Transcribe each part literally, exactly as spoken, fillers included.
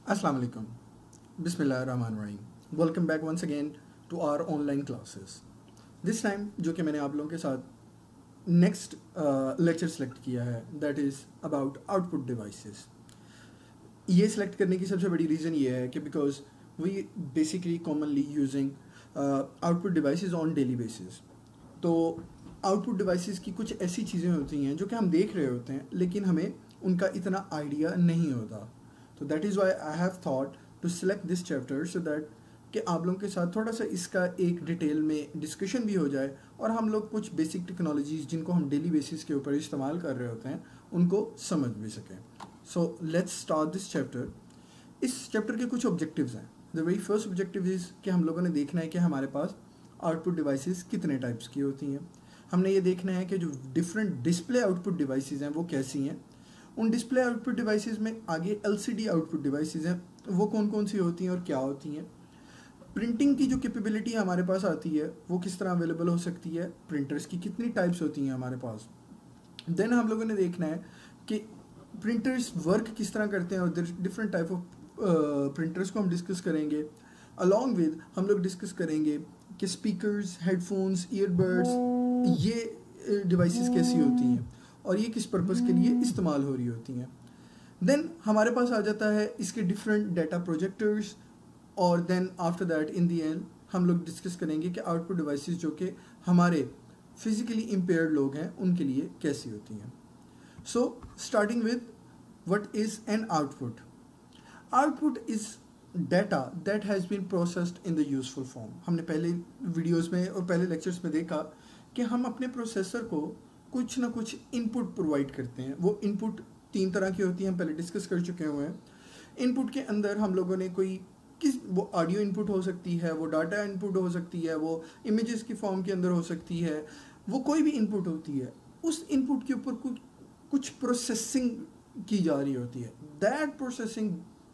Assalamu alaikum. Bismillah rahman rahim. Welcome back once again to our online classes. This time जो कि मैंने आप लोगों के साथ नेक्स्ट लेक्चर सेलेक्ट किया है that is about output devices. ये सिलेक्ट करने की सबसे बड़ी रीज़न ये है कि because we basically commonly using output devices on daily basis. तो आउटपुट डिवाइसेस की कुछ ऐसी चीज़ें होती हैं जो कि हम देख रहे होते हैं लेकिन हमें उनका इतना आइडिया नहीं होता. तो that is why I have thought to select this chapter so that कि आप लोगों के साथ थोड़ा सा इसका एक डिटेल में डिस्कशन भी हो जाए और हम लोग कुछ बेसिक टेक्नोलॉजीज़ जिनको हम डेली बेसिस के ऊपर इस्तेमाल कर रहे होते हैं उनको समझ भी सकें. So let's start this chapter. इस चैप्टर के कुछ ऑब्जेक्टिव्स हैं. The very first objective is कि हम लोगों ने देखना है कि हमारे पास आउटपुट डिवाइसेस कितने टाइप्स की होती हैं. हमने ये देखना है कि जो डिफरेंट डिस्प्ले आउटपुट डिवाइसेस हैं वो कैसी हैं. उन डिस्प्ले आउटपुट डिवाइसेस में आगे एलसीडी आउटपुट डिवाइसेस हैं वो कौन कौन सी होती हैं और क्या होती हैं. प्रिंटिंग की जो कैपेबिलिटी हमारे पास आती है वो किस तरह अवेलेबल हो सकती है. प्रिंटर्स की कितनी टाइप्स होती हैं हमारे पास. देन हम लोगों ने देखना है कि प्रिंटर्स वर्क किस तरह करते हैं और डिफरेंट टाइप ऑफ प्रिंटर्स को हम डिस्कस करेंगे. अलॉन्ग विद हम लोग डिस्कस करेंगे कि स्पीकर्स, हेडफोन्स, ईयरबड्स ये डिवाइसेस कैसी होती हैं और ये किस पर्पज़ के लिए इस्तेमाल हो रही होती हैं. देन हमारे पास आ जाता है इसके डिफरेंट डाटा प्रोजेक्टर्स और then after that in the end हम लोग डिस्कस करेंगे कि आउटपुट डिवाइसेस जो कि हमारे फिजिकली इम्पेयर्ड लोग हैं उनके लिए कैसी होती हैं. So starting with what is an output. Output is data that has been processed in the useful form. हमने पहले वीडियोज़ में और पहले लेक्चर्स में देखा कि हम अपने प्रोसेसर को कुछ ना कुछ इनपुट प्रोवाइड करते हैं. वो इनपुट तीन तरह की होती हैं, हम पहले डिस्कस कर चुके हुए हैं. इनपुट के अंदर हम लोगों ने कोई किस वो ऑडियो इनपुट हो सकती है, वो डाटा इनपुट हो सकती है, वो इमेजेस की फॉर्म के अंदर हो सकती है, वो कोई भी इनपुट होती है. उस इनपुट के ऊपर कुछ कुछ प्रोसेसिंग की जा रही होती है. That processing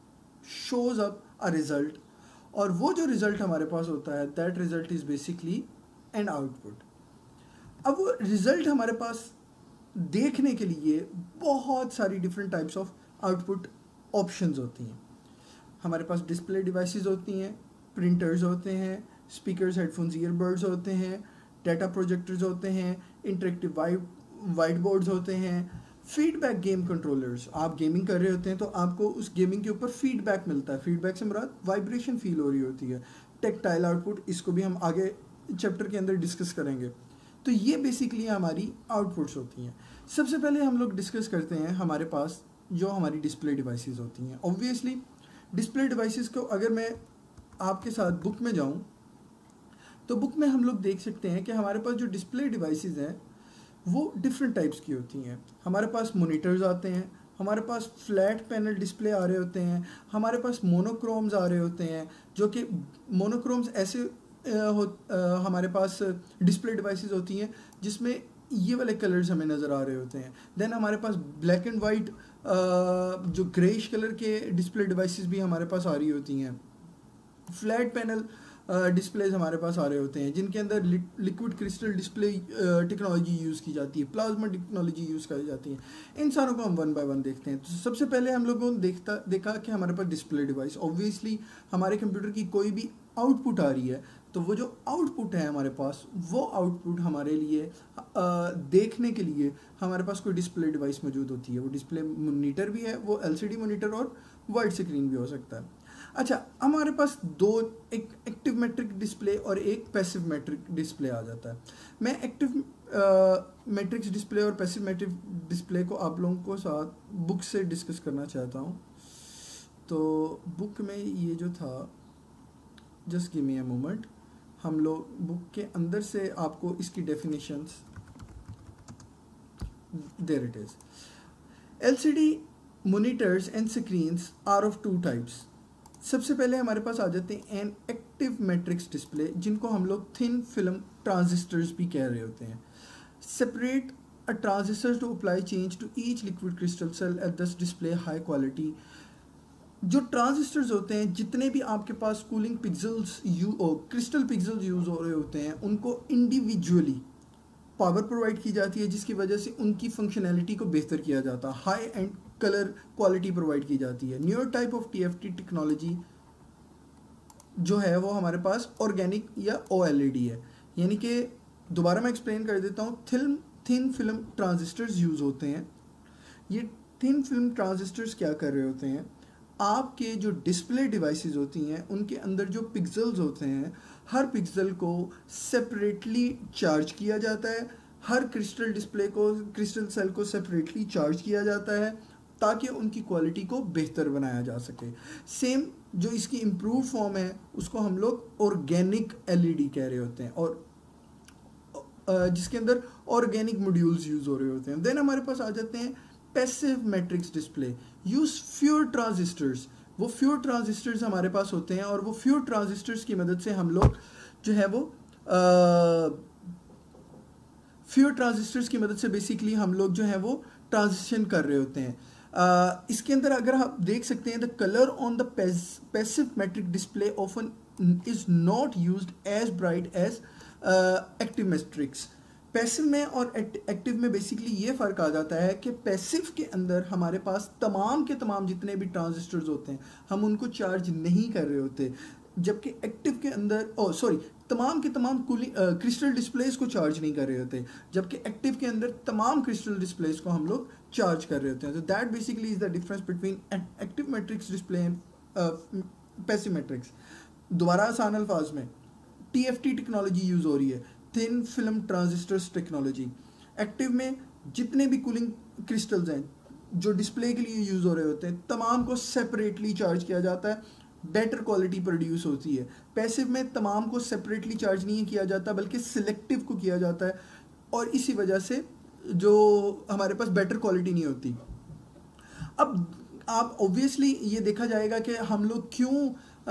shows up a result और वो जो रिजल्ट हमारे पास होता है that result is basically an output. अब वो रिज़ल्ट हमारे पास देखने के लिए बहुत सारी different types of output options होती हैं. हमारे पास डिस्प्ले डिवाइसेस होती हैं, प्रिंटर्स होते हैं, स्पीकर्स, हेडफोन्स, ईयरबड्स होते हैं, डाटा प्रोजेक्टर्स होते हैं, इंटरेक्टिव वाइट वाइट बोर्ड्स होते हैं, फीडबैक गेम कंट्रोलर्स. आप गेमिंग कर रहे होते हैं तो आपको उस गेमिंग के ऊपर फीडबैक मिलता है. फीडबैक से मुराद वाइब्रेशन फील हो रही होती है. टेक्टाइल आउटपुट, इसको भी हम आगे चैप्टर के अंदर डिस्कस करेंगे. तो ये बेसिकली हमारी आउटपुट्स होती हैं. सबसे पहले हम लोग डिस्कस करते हैं हमारे पास जो हमारी डिस्प्ले डिवाइसेस होती हैं. ऑब्वियसली डिस्प्ले डिवाइसेस को अगर मैं आपके साथ बुक में जाऊं तो बुक में हम लोग देख सकते हैं कि हमारे पास जो डिस्प्ले डिवाइसेस हैं वो डिफरेंट टाइप्स की होती हैं. हमारे पास मोनीटर्स आते हैं, हमारे पास फ्लैट पैनल डिस्प्ले आ रहे होते हैं, हमारे पास मोनोक्रोम्स आ रहे होते हैं जो कि मोनोक्रोम्स ऐसे हो, आ, हमारे पास डिस्प्ले डिवाइसेस होती हैं जिसमें ये वाले कलर्स हमें नज़र आ रहे होते हैं. देन हमारे पास ब्लैक एंड वाइट जो ग्रेइश कलर के डिस्प्ले डिवाइसेस भी हमारे पास आ रही होती हैं. फ्लैट पैनल डिस्प्लेज हमारे पास आ रहे होते हैं जिनके अंदर liquid crystal display technology use की जाती है, प्लाज्मा टेक्नोलॉजी यूज़ की जाती है. इन सारों को हम वन बाय वन देखते हैं. तो सबसे पहले हम लोगों ने देखता देखा कि हमारे पास डिस्प्ले डिवाइस. ऑब्वियसली हमारे कंप्यूटर की कोई भी आउटपुट आ रही है तो वो जो आउटपुट है हमारे पास वो आउटपुट हमारे लिए आ, देखने के लिए हमारे पास कोई डिस्प्ले डिवाइस मौजूद होती है. वो डिस्प्ले मॉनिटर भी है, वो एलसीडी मॉनिटर और वाइट स्क्रीन भी हो सकता है. अच्छा, हमारे पास दो, एक एक्टिव मैट्रिक डिस्प्ले और एक पैसिव मैट्रिक डिस्प्ले आ जाता है. मैं एक्टिव मैट्रिक्स डिस्प्ले और पैसिव मैट्रिक डिस्प्ले को आप लोगों को साथ बुक से डिस्कस करना चाहता हूँ. तो बुक में ये जो था, just give me a moment, हम लोग बुक के अंदर से आपको इसकी definitions, there it is. LCD monitors and screens are of two types. सबसे पहले हमारे पास आ जाते हैं एन एक्टिव मैट्रिक्स डिस्प्ले जिनको हम लोग थिन फिल्म ट्रांजिस्टर्स भी कह रहे होते हैं. Separate a transistor to apply change to each liquid crystal cell at this display high quality. जो ट्रांजिस्टर्स होते हैं, जितने भी आपके पास cooling pixels you crystal pixels use हो रहे होते हैं उनको इंडिविजुअली पावर प्रोवाइड की जाती है जिसकी वजह से उनकी फंक्शनैलिटी को बेहतर किया जाता है. High end colour quality provide की जाती है। Newer type of TFT technology जो है वो हमारे पास ऑर्गेनिक या ओएलईडी है, यानी कि दोबारा मैं एक्सप्लेन कर देता हूँ। Thin thin film transistors use होते हैं। ये थिन फिल्म ट्रांजिस्टर्स क्या कर रहे होते हैं, आपके जो डिस्प्ले डिवाइसेस होती हैं उनके अंदर जो पिक्सल्स होते हैं, हर पिक्सल को सेपरेटली चार्ज किया जाता है, हर क्रिस्टल डिस्प्ले को, क्रिस्टल सेल को सेपरेटली चार्ज किया जाता है ताकि उनकी क्वालिटी को बेहतर बनाया जा सके। सेम जो इसकी इम्प्रूव फॉर्म है उसको हम लोग ऑर्गेनिक एलईडी कह रहे होते हैं, और जिसके अंदर ऑर्गेनिक मॉड्यूल्स यूज़ हो रहे होते हैं। देन हमारे पास आ जाते हैं passive matrix display, use fewer transistors. वो फ्यूर ट्रांजिस्टर्स हमारे पास होते हैं और वो फ्यूर ट्रांजिस्टर्स की मदद से हम लोग जो है वो फ्यूर ट्रांजिस्टर्स की मदद से बेसिकली हम लोग जो है वो ट्रांजिशन कर रहे होते हैं। uh, इसके अंदर अगर आप देख सकते हैं the colour on the passive matrix display often is not used as bright as active matrix. Passive में और एक्टिव में बेसिकली ये फ़र्क आ जाता है कि पैसिव के अंदर हमारे पास तमाम के तमाम जितने भी ट्रांजिस्टर्स होते हैं हम उनको चार्ज नहीं कर रहे होते, जबकि एक्टिव के अंदर ओ सॉरी तमाम के तमाम क्रिस्टल डिस्प्लेस को चार्ज नहीं कर रहे होते, जबकि एक्टिव के अंदर तमाम क्रिस्टल डिस्प्लेस को हम लोग चार्ज कर रहे होते हैं। तो that basically is the difference between active matrix display and passive matrix. दोबारा आसान अल्फाज में टीएफटी टेक्नोलॉजी यूज़ हो रही है, thin film transistors technology. Active में जितने भी कूलिंग क्रिस्टल्स हैं जो डिस्प्ले के लिए यूज़ हो रहे होते हैं तमाम को सेपरेटली चार्ज किया जाता है, बेटर क्वालिटी प्रोड्यूस होती है। पैसिव में तमाम को सेपरेटली चार्ज नहीं किया जाता बल्कि सिलेक्टिव को किया जाता है, और इसी वजह से जो हमारे पास बेटर क्वालिटी नहीं होती। अब आप ऑब्वियसली ये देखा जाएगा कि हम लोग क्यों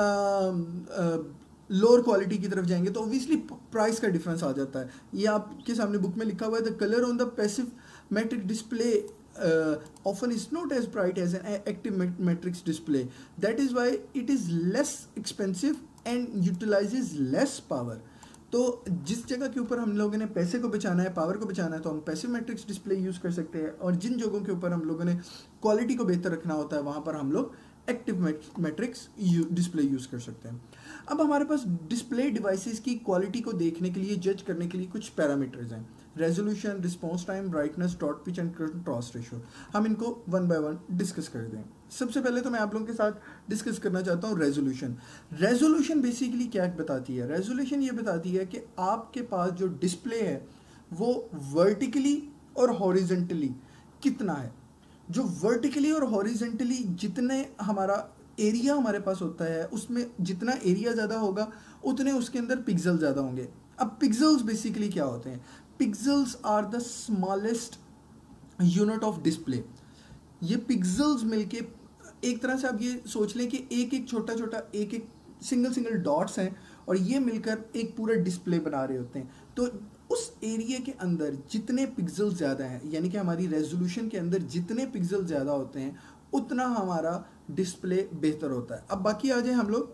लोअर क्वालिटी की तरफ जाएंगे, तो ऑब्वियसली प्राइस का डिफरेंस आ जाता है। ये आपके सामने बुक में लिखा हुआ है, the colour on the passive matrix display often is not as bright as an active matrix display, that is why it is less expensive and utilizes less power. तो जिस जगह के ऊपर हम लोगों ने पैसे को बचाना है, पावर को बचाना है, तो हम पैसिव मैट्रिक्स डिस्प्ले यूज़ कर सकते हैं, और जिन जगहों के ऊपर हम लोगों ने क्वालिटी को बेहतर रखना होता है वहाँ पर हम लोग एक्टिव मैट्रिक्स डिस्प्ले यूज़ कर सकते हैं। अब हमारे पास डिस्प्ले डिवाइसेस की क्वालिटी को देखने के लिए, जज करने के लिए कुछ पैरामीटर्स हैं, resolution, response time, brightness, dot pitch and contrast ratio. हम इनको वन बाय वन डिस्कस कर दें। सबसे पहले तो मैं आप लोगों के साथ डिस्कस करना चाहता हूँ रेजोल्यूशन। रेजोल्यूशन बेसिकली क्या बताती है? रेजोल्यूशन ये बताती है कि आपके पास जो डिस्प्ले है वो वर्टिकली और हॉरिजेंटली कितना है। जो वर्टिकली और हॉरिजेंटली जितने हमारा एरिया हमारे पास होता है उसमें जितना एरिया ज़्यादा होगा उतने उसके अंदर पिक्सल ज़्यादा होंगे। अब पिक्सल्स बेसिकली क्या होते हैं? Pixels are the smallest unit of display. ये पिक्सल्स मिलके एक तरह से आप ये सोच लें कि एक एक छोटा छोटा एक एक सिंगल सिंगल डॉट्स हैं और ये मिलकर एक पूरा डिस्प्ले बना रहे होते हैं। तो उस एरिया के अंदर जितने पिक्सल ज़्यादा हैं, यानी कि हमारी रेजोल्यूशन के अंदर जितने पिक्सल ज़्यादा होते हैं उतना हमारा डिस्प्ले बेहतर होता है। अब बाकी आ जाए हम लोग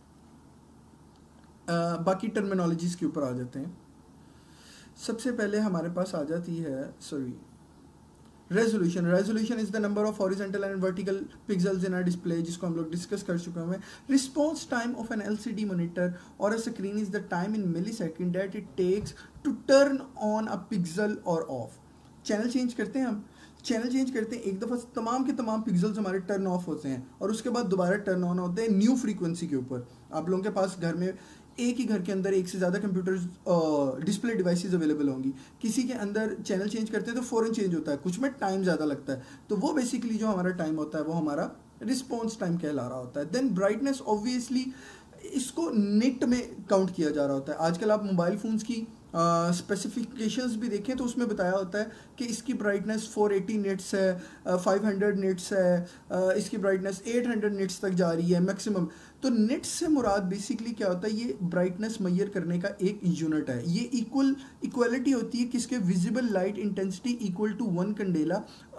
बाकी टर्मिनोलॉजीज़ के ऊपर आ जाते हैं। सबसे पहले हमारे पास आ जाती है sorry resolution. Resolution is the number of horizontal and vertical pixels in a display, जिसको हम लोग डिस्कस कर चुके हैं। Response time of an LCD monitor or a screen is the time in millisecond that it takes to turn on a pixel or off. Channel change करते हैं हम channel change करते हैं एक दफ़ा तमाम के तमाम पिक्सल्स हमारे टर्न ऑफ होते हैं और उसके बाद दोबारा टर्न ऑन होते हैं न्यू फ्रीक्वेंसी के ऊपर। आप लोगों के पास घर में एक ही घर के अंदर एक से ज़्यादा कंप्यूटर डिस्प्ले डिवाइसेस अवेलेबल होंगी। किसी के अंदर चैनल चेंज करते हैं तो फ़ौरन चेंज होता है, कुछ में टाइम ज़्यादा लगता है। तो वो बेसिकली जो हमारा टाइम होता है वो हमारा रिस्पॉन्स टाइम कहला रहा होता है। देन ब्राइटनेस ऑब्वियसली इसको निट में काउंट किया जा रहा होता है। आजकल आप मोबाइल फ़ोन्स की स्पेसिफिकेशंस uh, भी देखें तो उसमें बताया होता है कि इसकी ब्राइटनेस फोर एटी निट्स है, uh, फाइव हंड्रेड निट्स है, uh, इसकी ब्राइटनेस एट हंड्रेड निट्स तक जा रही है मैक्सिमम। तो निट्स से मुराद बेसिकली क्या होता है? ये ब्राइटनेस मेजर करने का एक यूनिट है। ये इक्वल इक्वलिटी होती है किसके? Visible light intensity equal to one candela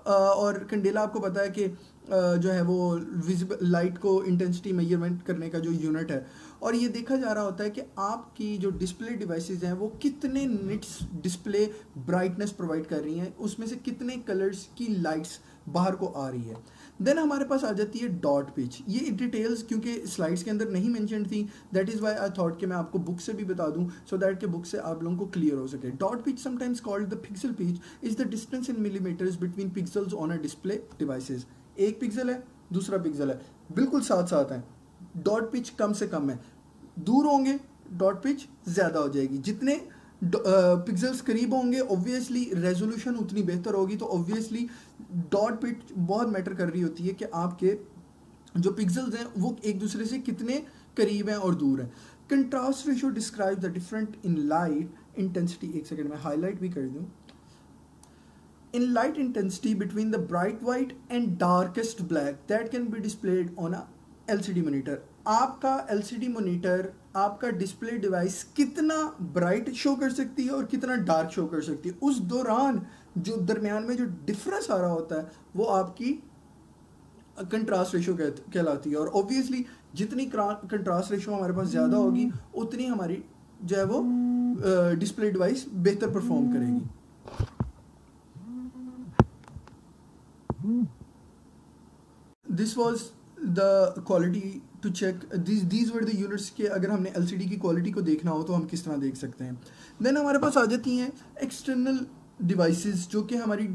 और कैंडेला आपको पता है कि जो है वो विजिबल लाइट को इंटेंसिटी मेजरमेंट करने का जो यूनिट है, और ये देखा जा रहा होता है कि आपकी जो डिस्प्ले डिवाइसेस हैं वो कितने निट्स डिस्प्ले ब्राइटनेस प्रोवाइड कर रही हैं, उसमें से कितने कलर्स की लाइट्स बाहर को आ रही है। देन हमारे पास आ जाती है डॉट पिच। ये डिटेल्स क्योंकि स्लाइड्स के अंदर नहीं मेंशन थी, that is why I thought कि मैं आपको बुक से भी बता दूं, सो दैट के बुक से आप लोगों को क्लियर हो सके। Dot pitch sometimes called the pixel pitch is the distance in millimetres between pixels on a display devices. एक पिक्सल है, दूसरा पिक्सल है, बिल्कुल साथ साथ हैं, डॉट पिच कम से कम है, दूर होंगे डॉट पिच ज़्यादा हो जाएगी। जितने पिक्सल्स uh, करीब होंगे ऑब्वियसली रेजोल्यूशन उतनी बेहतर होगी, तो ऑब्वियसली डॉट पिच बहुत मैटर कर रही होती है कि आपके जो पिक्सल्स हैं वो एक दूसरे से कितने करीब हैं और दूर हैं। Contrast ratio describe the different in light intensity, एक सेकेंड में हाईलाइट भी कर दूँ, in light intensity between the bright white and darkest black that can be displayed on a L C D monitor। आपका L C D मॉनिटर, आपका display device कितना bright show कर सकती है और कितना डार्क शो कर सकती है, उस दौरान जो दरमियान में जो डिफरेंस आ रहा होता है वो आपकी कंट्रास्ट रेशियो कहलाती है। और ऑब्वियसली जितनी कंट्रास्ट रेशियो हमारे पास ज़्यादा होगी उतनी हमारी जो है वो डिस्प्ले डिवाइस बेहतर परफॉर्म करेगी। This was the quality to check these these were the units के अगर हमने L C D की क्वालिटी को देखना हो तो हम किस तरह देख सकते हैं। देन हमारे पास आ जाती हैं एक्सटर्नल डिवाइसेस जो कि हमारी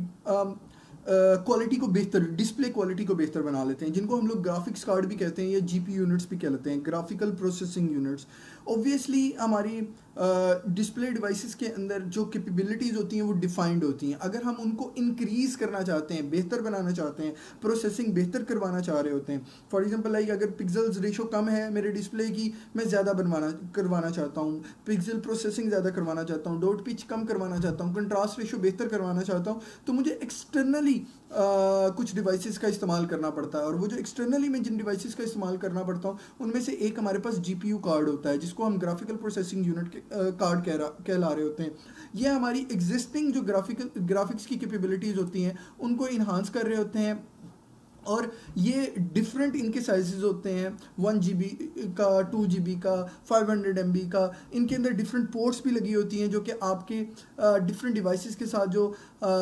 क्वालिटी uh, को बेहतर, डिस्प्ले क्वालिटी को बेहतर बना लेते हैं, जिनको हम लोग ग्राफिक्स कार्ड भी कहते हैं या जीपी यूनिट्स भी कहते हैं, ग्राफिकल प्रोसेसिंग यूनिट्स। ऑब्वियसली हमारी डिस्प्ले uh, डिवाइसेस के अंदर जो कैपेबिलिटीज़ होती हैं वो डिफाइंड होती हैं। अगर हम उनको इंक्रीज़ करना चाहते हैं, बेहतर बनाना चाहते हैं, प्रोसेसिंग बेहतर करवाना चाह रहे होते हैं, फॉर एग्जांपल लाइक अगर पिक्सल्स रेशो कम है मेरे डिस्प्ले की, मैं ज़्यादा बनवाना करवाना चाहता हूँ, पिक्सल प्रोसेसिंग ज़्यादा करवाना चाहता हूँ, डॉट पिच कम करवाना चाहता हूँ, कंट्रास्ट रेशो बेहतर करवाना चाहता हूँ, तो मुझे एक्सटर्नली कुछ डिवाइसेस का इस्तेमाल करना पड़ता है। और वो जो एक्सटर्नली मैं जिन डिवाइसेस का इस्तेमाल करना पड़ता हूँ उनमें से एक हमारे पास जी पी यू कार्ड होता है जिसको हम ग्राफिकल प्रोसेसिंग यूनिट कार्ड कह कहला रहे होते हैं। ये हमारी एग्जिस्टिंग जो ग्राफिकल ग्राफिक्स की कैपेबिलिटीज़ होती हैं उनको इन्हांस कर रहे होते हैं, और ये डिफरेंट इनके साइजेस होते हैं, वन जी बी का, टू जी बी का, फाइव हंड्रेड एम बी का। इनके अंदर डिफरेंट पोर्ट्स भी लगी होती हैं जो कि आपके डिफरेंट डिवाइसेस के साथ जो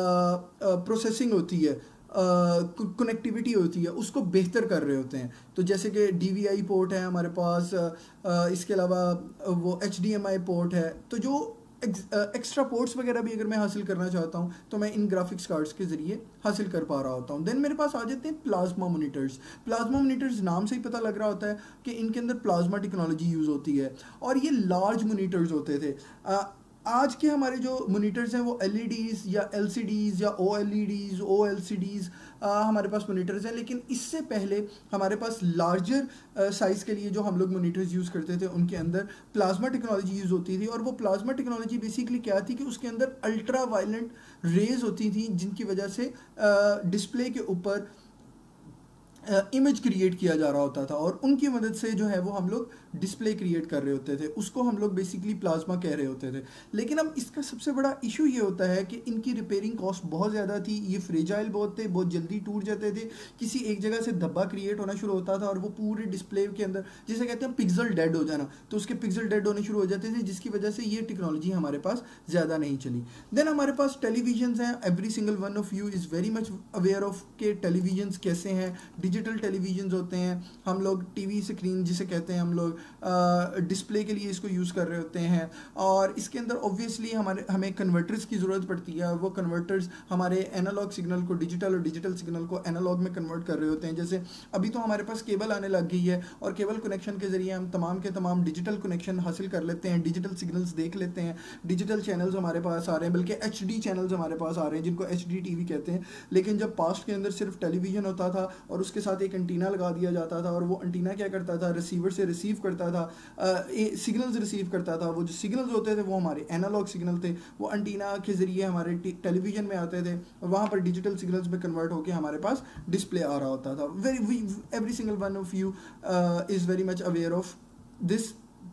प्रोसेसिंग होती है, कनेक्टिविटी uh, होती है उसको बेहतर कर रहे होते हैं। तो जैसे कि डी वी आई पोर्ट है हमारे पास, uh, इसके अलावा वो H D M I port है, तो जो एक्स्ट्रा पोर्ट्स वगैरह भी अगर मैं हासिल करना चाहता हूँ तो मैं इन ग्राफिक्स कार्ड्स के ज़रिए हासिल कर पा रहा होता हूँ। देन मेरे पास आ जाते हैं प्लाज्मा मोनीटर्स। प्लाज्मा मोनीटर्स नाम से ही पता लग रहा होता है कि इनके अंदर प्लाज्मा टेक्नोलॉजी यूज़ होती है, और ये लार्ज मोनीटर्स होते थे। आ, आज के हमारे जो मोनीटर्स हैं वो एल ई डीज़ या एल सी डीज़ या O L E डीज़, O L C डीज़ हमारे पास मोनीटर्स हैं, लेकिन इससे पहले हमारे पास लार्जर साइज़ के लिए जो हम लोग मोनीटर्स यूज़ करते थे उनके अंदर प्लाज्मा टेक्नोलॉजी यूज़ होती थी। और वो प्लाज्मा टेक्नोलॉजी बेसिकली क्या थी कि उसके अंदर अल्ट्रा वायलेंट रेज होती थी जिनकी वजह से डिस्प्ले के ऊपर इमेज क्रिएट किया जा रहा होता था, और उनकी मदद से जो है वो हम लोग डिस्प्ले क्रिएट कर रहे होते थे, उसको हम लोग बेसिकली प्लाज्मा कह रहे होते थे। लेकिन अब इसका सबसे बड़ा इशू ये होता है कि इनकी रिपेयरिंग कॉस्ट बहुत ज़्यादा थी, ये फ्रेजाइल बहुत थे, बहुत जल्दी टूट जाते थे, किसी एक जगह से धब्बा क्रिएट होना शुरू होता था और वो पूरे डिस्प्ले के अंदर, जिसे कहते हैं पिक्सल डेड हो जाना, तो उसके पिक्सल डेड होने शुरू हो जाते थे, जिसकी वजह से ये टेक्नोलॉजी हमारे पास ज़्यादा नहीं चली। देन हमारे पास टेलीविजन हैं। Every single one of you is very much aware of के टेलीविजन कैसे हैं। डिजिटल टेलीविजन होते हैं, हम लोग टीवी स्क्रीन जिसे कहते हैं हम लोग डिस्प्ले के लिए इसको यूज़ कर रहे होते हैं, और इसके अंदर ऑब्वियसली हमारे हमें कन्वर्टर्स की ज़रूरत पड़ती है। वो कन्वर्टर्स हमारे एनालॉग सिग्नल को डिजिटल और डिजिटल सिग्नल को एनालॉग में कन्वर्ट कर रहे होते हैं। जैसे अभी तो हमारे पास केबल आने लग गई है, और केबल कनेक्शन के ज़रिए हम तमाम के तमाम डिजिटल कनेक्शन हासिल कर लेते हैं, डिजिटल सिग्नल्स देख लेते हैं, डिजिटल चैनल्स हमारे पास आ रहे हैं, बल्कि एच डी चैनल्स हमारे पास आ रहे हैं जिनको एच डी टी वी कहते हैं। लेकिन जब पास्ट के अंदर सिर्फ टेलीविज़न होता था और उसके साथ एक एंटीना लगा दिया जाता था, और वो एंटीना क्या करता था, रिसीवर से रिसीव करता था, सिग्नल्स रिसीव करता था। वो जो सिग्नल्स होते थे वो हमारे एनालॉग सिग्नल थे, वो एंटीना के ज़रिए हमारे टेलीविज़न में आते थे, और वहाँ पर डिजिटल सिग्नल्स में कन्वर्ट होकर हमारे पास डिस्प्ले आ रहा होता था। Very every single one of you is very much aware of this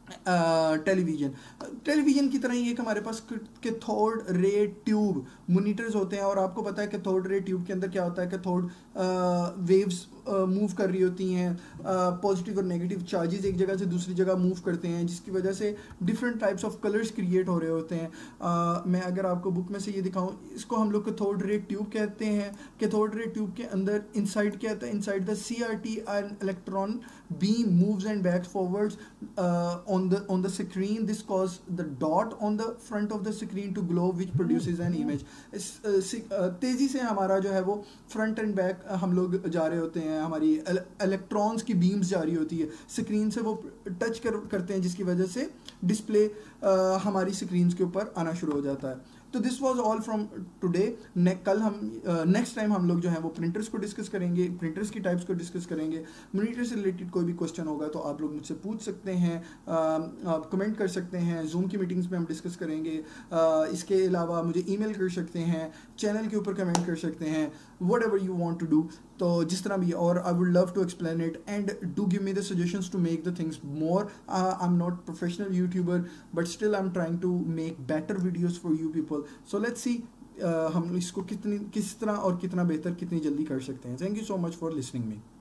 television television की तरह ही एक हमारे पास कैथोड रे ट्यूब मोनीटर्स होते हैं, और आपको पता है कैथोड रे ट्यूब के अंदर क्या होता है, कैथोड वेव्स मूव कर रही होती हैं, पॉजिटिव और नेगेटिव चार्जेस एक जगह से दूसरी जगह मूव करते हैं, जिसकी वजह से different types of colours create हो रहे होते हैं। uh, मैं अगर आपको बुक में से ये दिखाऊं, इसको हम लोग कैथोड रे ट्यूब कहते हैं। कैथोड रे ट्यूब के अंदर इनसाइड क्या होता है, inside the C R T an electron beam moves and backs forwards uh, on the on the screen. This causes the dot on the front of the screen to glow, which produces an image. इस uh, तेजी से हमारा जो है वो front end back हम लोग जा रहे होते हैं, हमारी इलेक्ट्रॉन्स की बीम्स जा रही होती है स्क्रीन से, वो टच कर करते हैं, जिसकी वजह से डिस्प्ले uh, हमारी स्क्रीन के ऊपर आना शुरू हो जाता है। तो this was all from today. कल हम नेक्स्ट uh, टाइम हम लोग जो है वो प्रिंटर्स को डिस्कस करेंगे, प्रिंटर्स की टाइप्स को डिस्कस करेंगे। मॉनिटर से रिलेटेड कोई भी क्वेश्चन होगा तो आप लोग मुझसे पूछ सकते हैं, uh, आप कमेंट कर सकते हैं, जूम की मीटिंग्स में हम डिस्कस करेंगे। uh, इसके अलावा मुझे ईमेल कर सकते हैं, चैनल के ऊपर कमेंट कर सकते हैं, whatever you want to do, तो जिस तरह भी। और I would love to explain it and do give me the suggestions to make the things more. I am not professional YouTuber, but still I am trying to make better videos for you people. So let's see हम इसको कितनी किस तरह और कितना बेहतर कितनी जल्दी कर सकते हैं। Thank you so much for listening me.